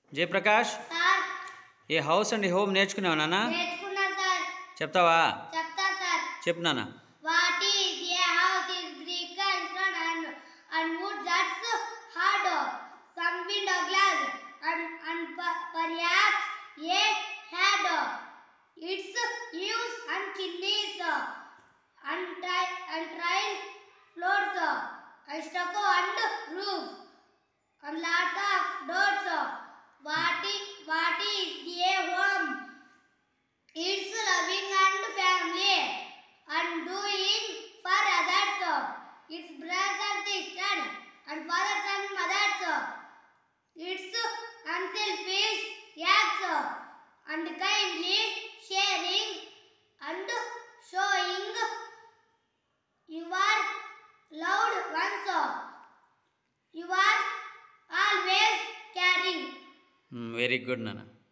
Jaya Prakash sir a house and home నేర్చుకున్నావా నాన్న? నేర్చుకున్నా సార్. చెప్తావా? చెప్తా సార్. చెప్పు నాన్న. What is a house is brick and stone and wood that's hard. Some window glass and perhaps a had its eaves and chimneys and tile floors and stucco and roof and lots of doors. What is a home? It's loving and family and doing for others. It's brothers and sisters and fathers and mothers. It's unselfish acts and kindly sharing and showing your loved ones. You are always caring. Very good నాన్న.